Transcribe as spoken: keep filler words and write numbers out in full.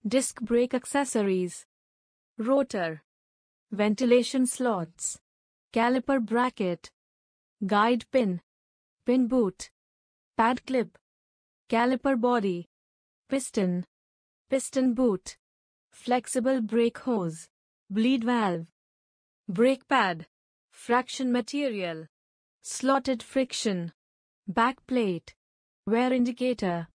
Disc brake accessories. Rotor. Ventilation slots. Caliper bracket. Guide pin. Pin boot. Pad clip. Caliper body. Piston. Piston boot. Flexible brake hose. Bleed valve. Brake pad. Fraction material. Slotted friction. Back plate. Wear indicator.